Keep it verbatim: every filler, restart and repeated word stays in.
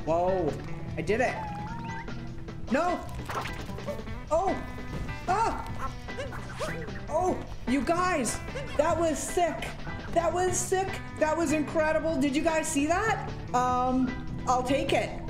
Whoa, I did it. No. Oh, ah. Oh, you guys, that was sick. That was sick. That was incredible. Did you guys see that? Um, I'll take it.